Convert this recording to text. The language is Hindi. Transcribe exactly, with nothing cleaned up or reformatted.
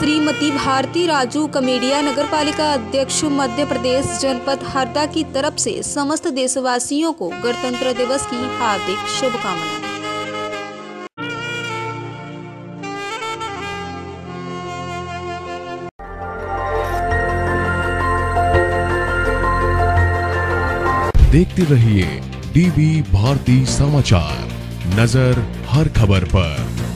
श्रीमती भारती राजू कमेडिया नगरपालिका अध्यक्ष मध्य प्रदेश जनपद हरदा की तरफ से समस्त देशवासियों को गणतंत्र दिवस की हार्दिक शुभकामनाएं। देखते रहिए डीवी भारती समाचार, नजर हर खबर पर।